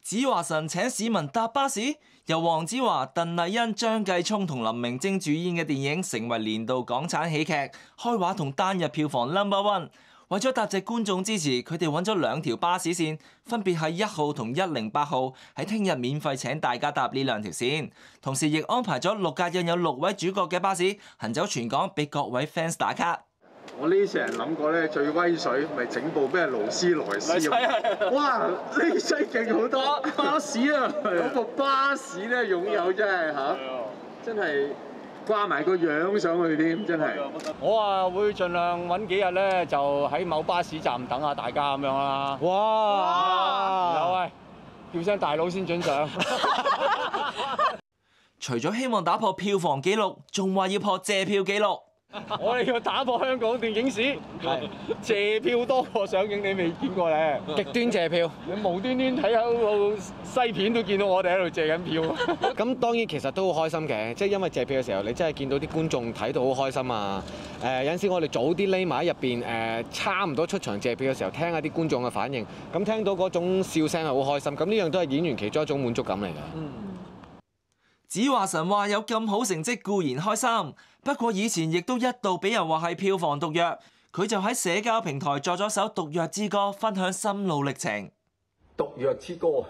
子華神請市民搭巴士，由黃子華、鄧麗欣、張繼聰同林明禎主演嘅電影成為年度港產喜劇，開畫同單日票房 No.1。為咗答謝觀眾支持，佢哋揾咗2條巴士線，分別係1號同108號，喺聽日免費請大家搭呢2條線。同時亦安排咗6架印有6位主角嘅巴士，行走全港俾各位 fans 打卡。 我呢成日諗過咧，最威水咪整部咩勞斯萊斯咁。哇！呢真勁好多巴士啊！嗰部巴士咧擁有真係嚇，真係掛埋個樣上去添，真係。 我啊會盡量揾幾日咧，就喺某巴士站等下大家咁樣啦。哇！有喂，叫聲大佬先準上。 除咗希望打破票房紀錄，仲話要破謝票紀錄。 我哋要打破香港電影史，謝票多過上映，你未見過咧？極端謝票，你無端端睇下部西片都見到我哋喺度謝緊票。 咁當然其實都好開心嘅，即係因為謝票嘅時候，你真係見到啲觀眾睇到好開心啊！有陣時我哋早啲匿埋喺入邊，差唔多出場謝票嘅時候，聽下啲觀眾嘅反應，咁聽到嗰種笑聲係好開心。咁呢樣都係演員其中一種滿足感嚟嘅。 子華神話有咁好成績固然開心，不過以前亦都一度俾人話係票房毒藥，佢就喺社交平台作咗首《毒藥之歌》，分享心路歷程。 毒藥之歌，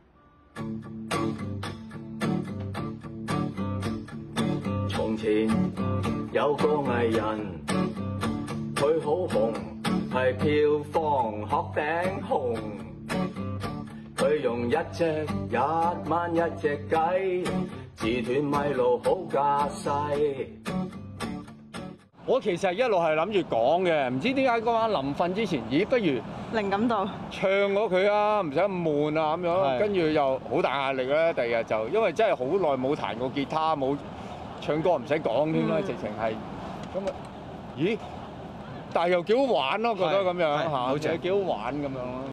從前有個藝人，佢好紅，係票房鶴頂紅。佢用1萬1隻雞，自斷米路好架勢。 我其實一路係諗住講嘅，唔知點解嗰晚臨瞓之前，咦，不如靈感到唱咗佢啊，唔使咁悶啊咁樣。跟住又好大壓力咧，第二日就因為真係好耐冇彈過吉他，冇唱歌唔使講添啦，直情係咁啊！咦？但係又幾好玩咯，覺得咁樣嚇，好似幾好玩咁樣咯。